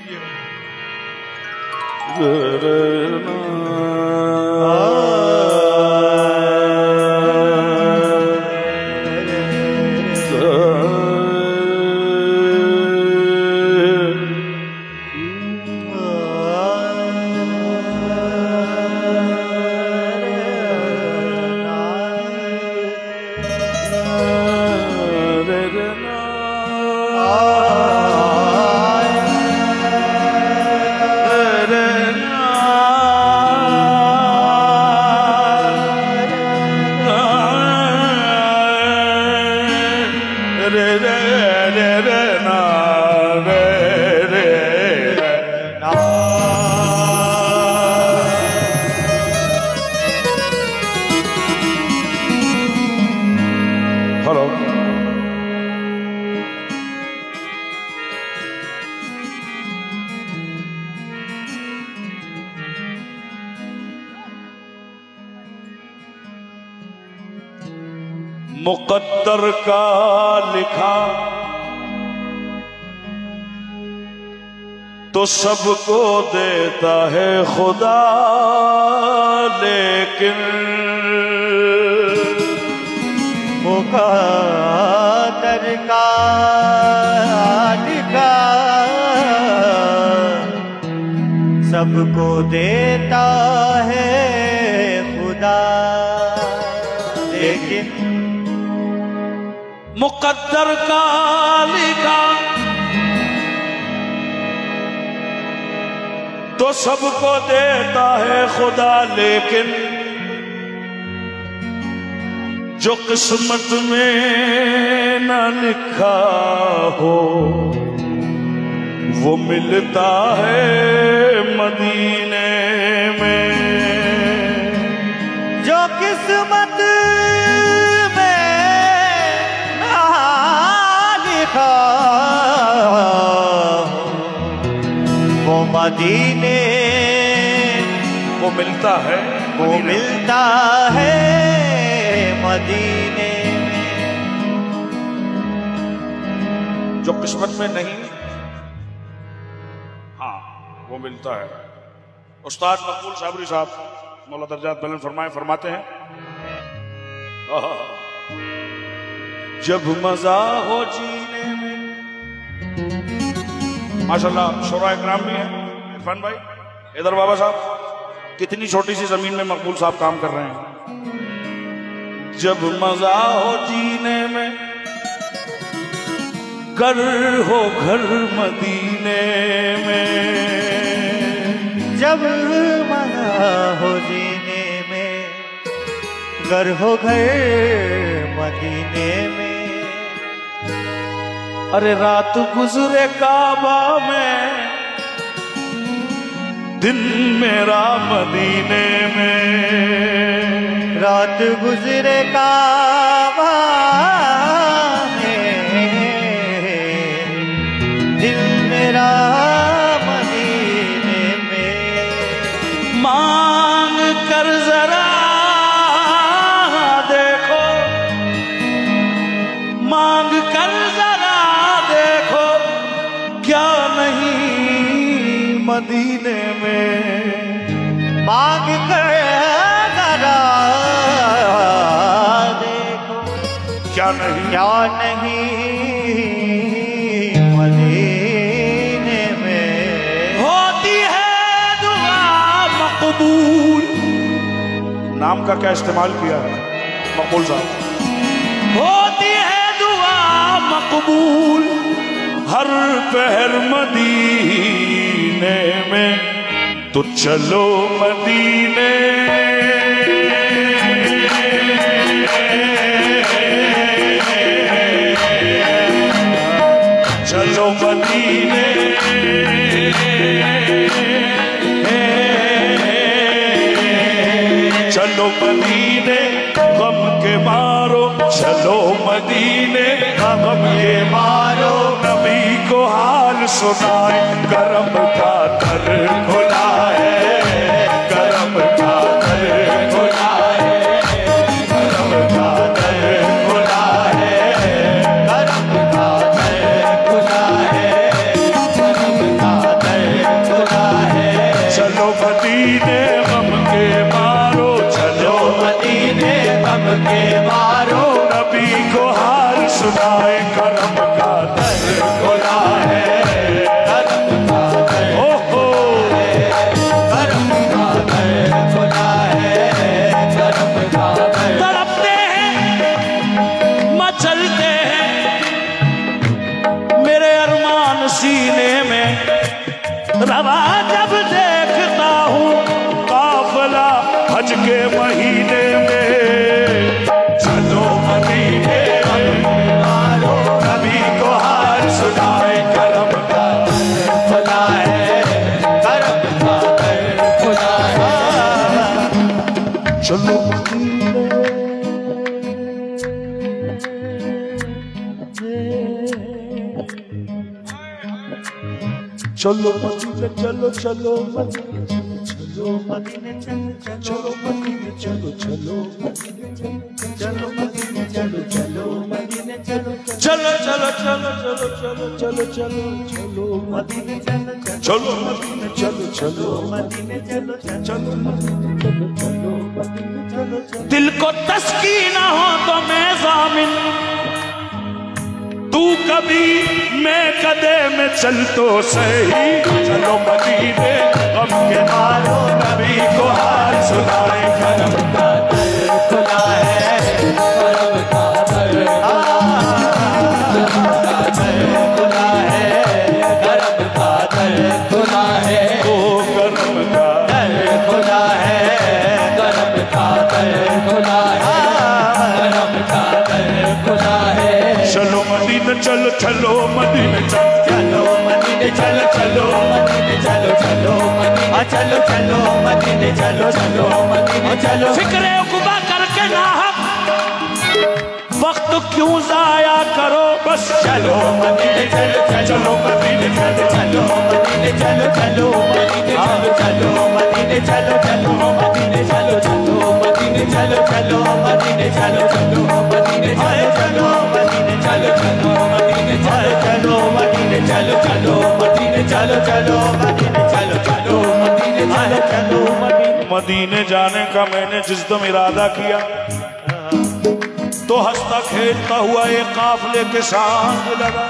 मुकद्दर का लिखा तो सबको देता है खुदा, लेकिन मुकद्दर का लिखा सबको देता है खुदा, लेकिन मुकद्दर का लिखा तो सबको देता है खुदा, लेकिन जो किस्मत में न लिखा हो वो मिलता है मदीने में। जो किस्मत वो मदीने वो मिलता है वो मिलता है मदीने में। जो किस्मत में नहीं, हाँ वो मिलता है। उस्ताद मकबूल साबरी साहब मौला दर्जात बुलंद फरमाए फरमाते हैं, जब मजा हो जीने में। माशाल्लाह शोरा इकराम भी है इरफान भाई, इधर बाबा साहब, कितनी छोटी सी जमीन में मकबूल साहब काम कर रहे हैं। जब मजा हो जीने में, घर हो घर मदीने में। जब मजा हो जीने में, घर हो घर मदीने में। अरे रात गुजरे काबा में, दिन मेरा मदीने में। रात गुजरे काबा में, दिन मेरा मदीने में। मांग कर जरा देखो, मांग कर जरा देखो, क्या नहीं मदीने में। मांग कर जरा देखो, क्या नहीं क्या नहीं मदीने में। होती है दुआ मकबूल। नाम का क्या इस्तेमाल किया है मकबूल साहब। होती है दुआ मकबूल हर पहर मदीने में। तो चलो मदीने, चलो मदीने, चलो मदीने गम के मारो, चलो मदीने गम के मारो। नबी को हाल सुनाए, करम का दर खुला है, करम का दर खुला है, करम का दर खुला है, करम का दर खुला है, करम का दर के मारो, नबी को हाल सुनाए, करम का दर खुला है, करम का दर, ओहो करम का दर खुला है, करम का दर। तड़पते हैं मचलते हैं मेरे अरमान सीने में, रवा जब देखता हूँ काफिला हज के महीने में। चलो मदीने मारो, नबी को हाल सुनाए, करम का खुला है, करम का दर खुला है। चलो चलो मदीने चलो चलो मदीने चलो मदीने चलो मदीने चलो चलो चलो मदीने चलो चलो मदीने चलो चलो चलो चलो चलो चलो चलो चलो मदीने चलो चलो मदीने चलो चलो मदीने चलो चलो मदीने चलो मदीने चलो। दिल को तस्कीना हो तो मैं ज़ामिन, तू कभी मैं कदे में चल तो सही। चलो मदीने गम के मारो, नबी को हाल सुनाए, करम का दर खुला है, करम का दर, करम का दर खुला है, करम का दर खुला है, ओ करम का दर खुला है, करम का दर खुला है, करम का दर खुला है। चलो मदीने चलो चलो मदीने चलो चलो मदीने चलो चलो मदीने चलो चलो मदीने चलो चलो मदीने चलो चलो मदीने चलो। फिक्रे उक़बा करके ना वक्त क्यों जाया करो, बस चलो मदीने चलो चलो मदीने चलो चलो मदीने चलो चलो मदीने चलो चलो मदीने चलो चलो मदीने चलो चलो मदीने चलो चलो मदीने चलो चलो मदीने चलो चलो मदीने चलो चलो मदीने चलो चलो मदीने चलो चलो मदीने चलो चलो मदीने चलो चलो मदीने चलो चलो मदीने। मदीने जाने का मैंने जिस दम इरादा किया तो हंसता खेलता हुआ एक काफले के साथ लगा।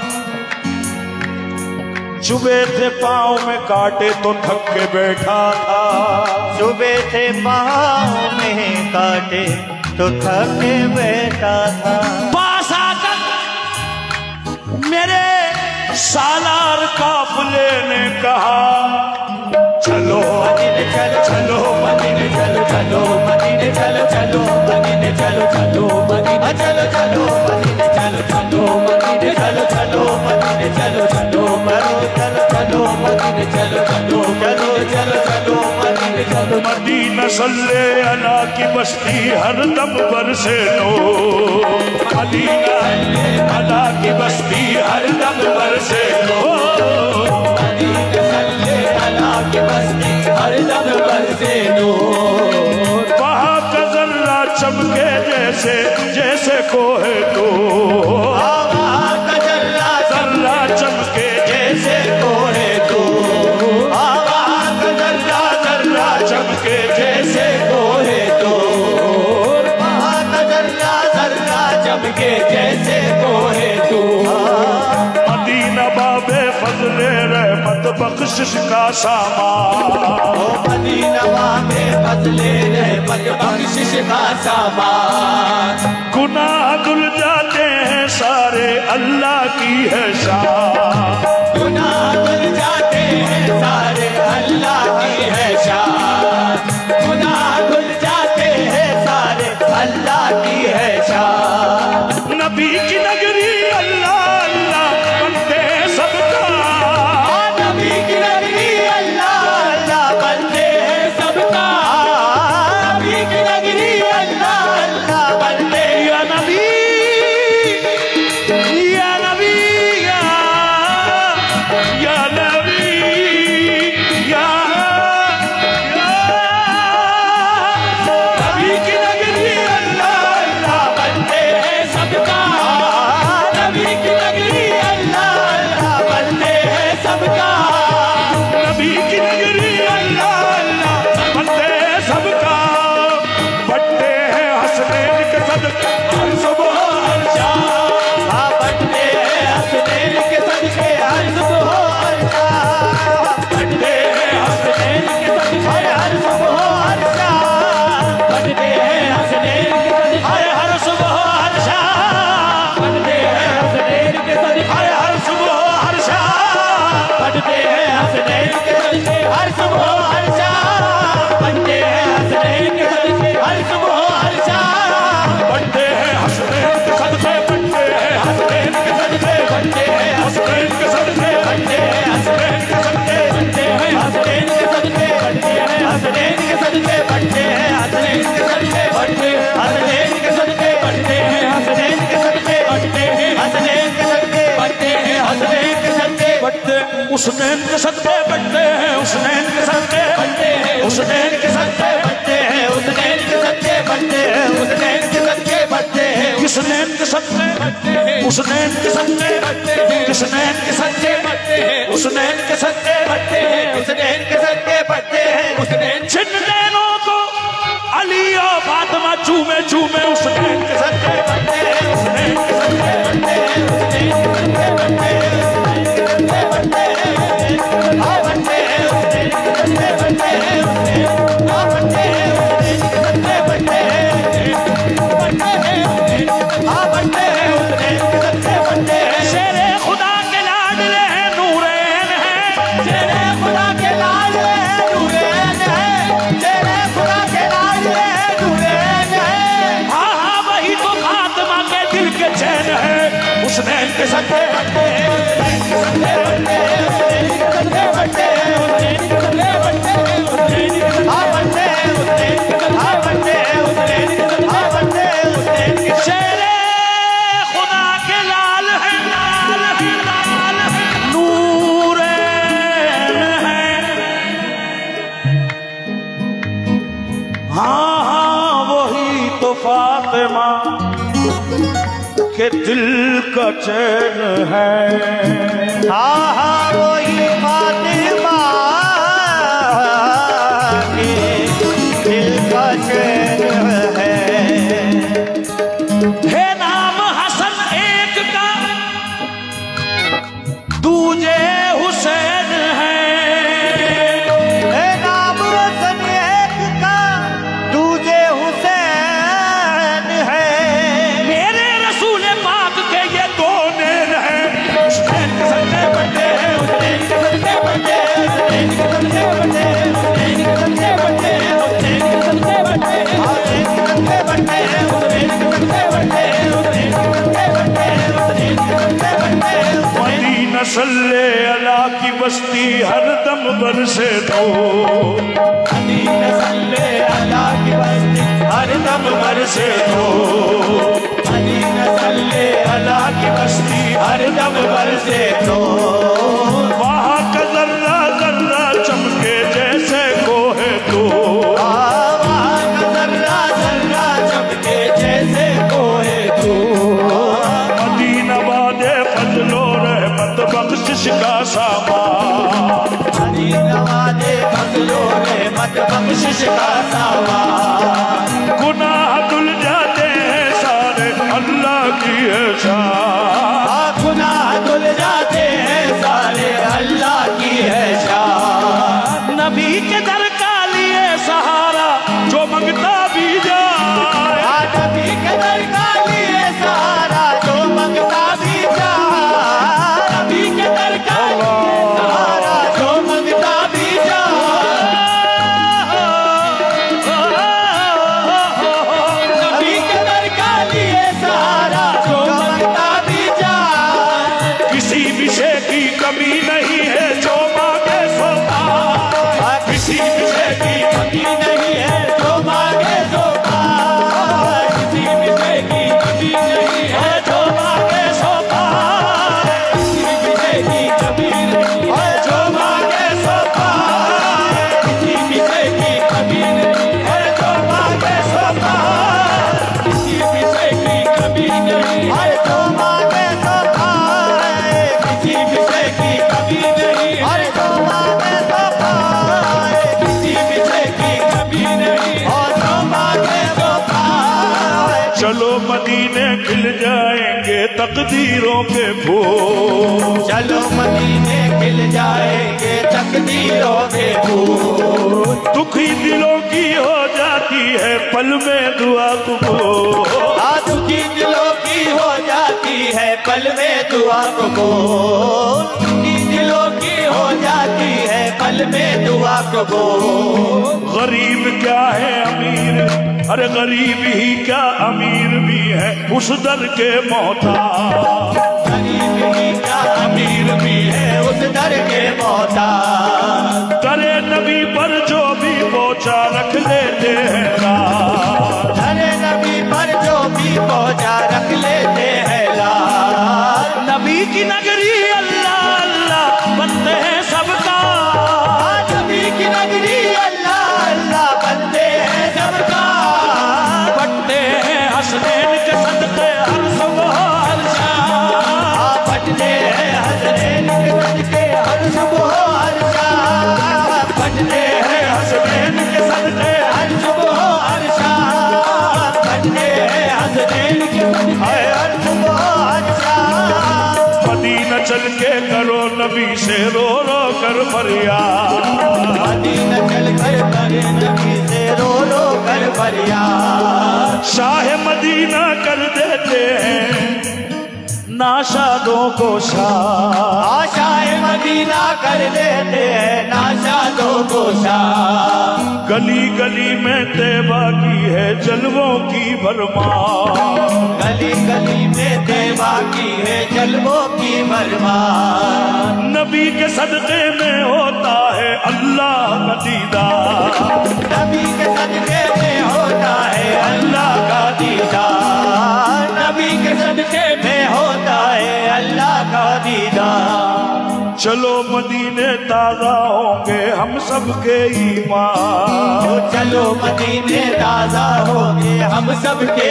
चुभे थे पाँव में काटे तो थक के बैठा था, चुभे थे पाँव में काटे तो थक के बैठा था। पास आकर मेरे सालार काफले ने कहा चलो मदीने चलो चलो मदीने चलो चलो मदीने चलो चलो मदीने चलो चलो मदीने चलो चलो मदीने चलो चलो मदीने चलो चलो मदीने चलो चलो मरो चलो चलो मदीने चलो चलो चलो चलो चलो मदीने चलो। मदीना सल्ले अला की बस्ती हर दम बरसे नो, मदीना अला की बस्ती हर दम बरसे नो, मदीना सल्ले अला की बस्ती हर दम बरसे नूर। वहाँ का जर्रा चमके जैसे जैसे कोहे तो, वहाँ का जर्रा जर्रा चमके जैसे कोहे तो, वहाँ का जर्रा जर्रा चमके जैसे कोहे तो, वहाँ का जर्रा जर्रा चमके जैसे कोहे तो। मदीना बाबे फजले रहमत बख्शिश का सामान, मदीना बाबे फजले रहमत बख्शिश का सामान। गुनाह धुल जाते हैं सारे अल्लाह की है शान, गुनाह धुल जाते हैं सारे अल्लाह की है शान, गुनाह धुल जाते हैं सारे अल्लाह की है शान। नबी की नगरी अल्लाह अल्लाह बनते हैं सबका, नबी की नगरी अल्लाह अल्लाह बनते हैं सबका, नबी की नगरी अल्लाह अल्लाह बनते या नबी या नबी या या नबी सुबह हर शाम बनते हैं हसनैन के सदके, हर सुबह हर शाम बनते हैं हसनैन के सदके, बनते हैं हसनैन के सदके, बनते हैं हसनैन के सदके, बनते हैं हसनैन के सदके, बनते हैं हसनैन के सदके, बनते हैं हसनैन के सदके, बनते हैं हसनैन के सदके, बनते हैं हसनैन के सदके, बनते हैं हसनैन के सदके, बनते हैं हसनैन के सदके, बनते हैं हसनैन के सदके, बनते हुसनैन के सदके, बनते हैं हुसनैन के सदके, बनते हैं हुसनैन के सदके, बनते हैं हुसनैन के सदके, बनते हैं हुसनैन के सदके, बनते हैं हुसनैन के सदके, हुसनैन के सदके, हुसनैन के सदके, हुसनैन के सदके, बनते हैं हुसनैन के सदके, बनते हैं हुसनैन जिन नैनों को अली और फातिमा चूमे चूमे हुसनैन के सदके, बनते हैं हुसनैन के सदके, बनते हैं हुसनैन के सदके, बनते हैं बनते हैं हाँ बनते हैं हुसनैन के सदके, बनते हैं हाँ बनते हैं हुसनैन के सदके, बनते हैं बनते हैं हाँ बनते हैं हुसनैन के सदके, बनते हैं शेरे खुदा के लाडले हैं नूरैन हैं, शेरे खुदा के लाडले हैं नूरैन हैं, शेरे खुदा के लाडले हैं नूरैन हैं, हाँ हाँ वही तो फातिमा के दिल के चैन है हुसनैन के सदके, बनते हैं हुसनैन के सदके, बनते हैं हुसनैन के सदके, बनते हैं हुसनैन के सदके, बनते हैं हुसनैन के सदके, हाँ बनते हैं हुसनैन के सदके, हाँ बनते हैं हुसनैन के सदके, हाँ बनते हैं हुसनैन के सदके, शेरे खुदा के लाल हैं, लाल हैं, लाल हैं, नूरैन हैं, हाँ हाँ वही तो फातिमा के दिल का चैन है, हाँ हाँ वही फातिमा के दिल का चैन है, है नाम हसन एक का दूजे हुसैन है, है नाम हसन एक का दूजे हुसैन है, मेरे रसूल पाक के ये दो नैन हैं हुसैन के सदके, बनते हैं हुसैन के सदके, बनते हैं हुसैन के सदके, बनते हैं हुसैन के सदके, बनते हैं हुसैन के सदके, बनते हैं हुसैन के सदके, बनते हैं हुसैन के सदके, बनते हैं हुसैन के सदके, बनते हैं हुसैन के सदके, बनते हैं मदीना सल्ले अला की बस्ती हरदम बरसे तो, मदीना सल्ले अला की बस्ती हरदम बरसे तो, मदीना सल्ले अला की बस्ती हरदम बरसे तो, वहाँ का जर्रा जर्रा चमके जैसे कोहे तो, वहाँ का जर्रा जर्रा चमके जैसे कोहे तो, मदीना वादे फजलो रहमत बख्शिश का सामान, मदीना वादे फजलो रहमत बख्शिश का सामान, गुनाह धुल जाते हैं सारे अल्लाह की है शान, गुनाह धुल जाते हैं सारे अल्लाह की है शान, नबी के दर का लिए सहारा जो मंगता भी जाए, नबी के दर का लिए सहारा जो मंगता भी जाए, नबी के दर का लिए सहारा जो मंगता भी जाए, नबी के दर का लिए सहारा जो मंगता भी जाए, किसी विषय की कमी नहीं है जो मांगे सो पाए, किसी विषय की कमी नहीं है जो मांगे सो पाए, किसी विषय की कमी नहीं है जो मांगे सो पाए, किसी विषय की कमी नहीं है जो मांगे सो पाए, किसी विषय की कमी नहीं है जो मांगे सो पाए, किसी विषय की कमी नहीं है जो मांगे सो पाए, किसी विषय की कमी नहीं है जो मांगे सो पाए, किसी विषय की कमी नहीं और जो मांगे सो पाए, चलो मदीने खिल जाएंगे तकदीरों के फूल, चलो मदीने खिल जाएंगे तकदीरों के फूल, दुखी दिलों की हो जाती है पल में दुआ कबूल, दुखी दिलों की हो जाती है पल में दुआ कबूल, दुखी दिलों की हो जाती है पल महल में दुआ कबूल। गरीब क्या है अमीर, अरे गरीब ही क्या अमीर भी है उस दर के मोहताज। गरीब ही क्या अमीर भी है उस दर के मोहताज। करे नबी पर जो भी पहुंचा रख लेते हैं लाज। करे नबी पर जो भी पहुंचा रख लेते हैं लाज। नबी की नगरी अल्लाह अल्लाह बनते हैं सबका। नबी की नगरी अल्लाह अल्लाह बनते हैं सबका। बटते हैं हसनैन के सदके हर सुबह हर शाम। बटते हैं हसनैन के सदके हर सुबह हर शाम। बटते हैं हसनैन के सदके हर सुबह हर शाम। बटते हैं हसनैन के सदके हर सुबह हर शाम। मदीना चल के करो नबी से रो रो कर फरियाद। मदीना चल कर करे नबी से रो रो कर फरियाद। शाह मदीना कर देते हैं नाशादों को शाह। आशाए मदीना कर देते हैं नाशादों को शाह। गली गली में तैबा की है जलवों की भरमार। गली गली में तैबा की है जलवों की भरमार। नबी के सदके में होता है अल्लाह का दीदार। नबी के सदके में होता है अल्लाह का दीदार। नबी के सदके में होता है अल्लाह का दीदार। चलो मदीने ताजा होंगे हम सबके ईमान। चलो मदीने ताजा होंगे हम सबके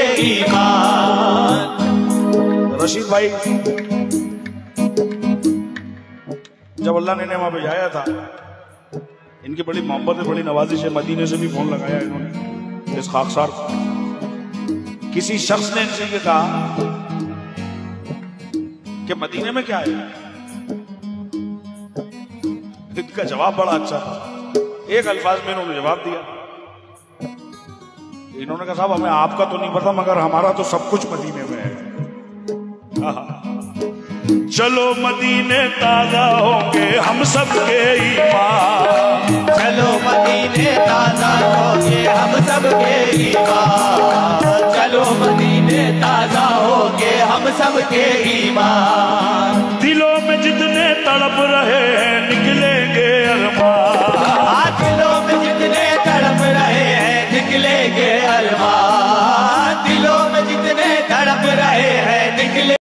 ईमान। रशीद भाई जब अल्लाह ने वहां भेजाया था, इनकी बड़ी मोहब्बत है, बड़ी नवाजिश है। मदीने से भी फोन लगाया इन्होंने इस खाकसार को। किसी शख्स ने इनसे ये कहा कि मदीने में क्या है। इनका जवाब बड़ा अच्छा था। एक अल्फाज में इन्होंने जवाब दिया। इन्होंने कहा साहब हमें आपका तो नहीं पता मगर हमारा तो सब कुछ मदीने में है। चलो मदीने ताजा होंगे हम सबके ईमान। चलो मदीने ताजा होंगे हम सबके ईमान। चलो मदीने ताजा होंगे हम सबके ईमान। दिलों में जितने तड़प रहे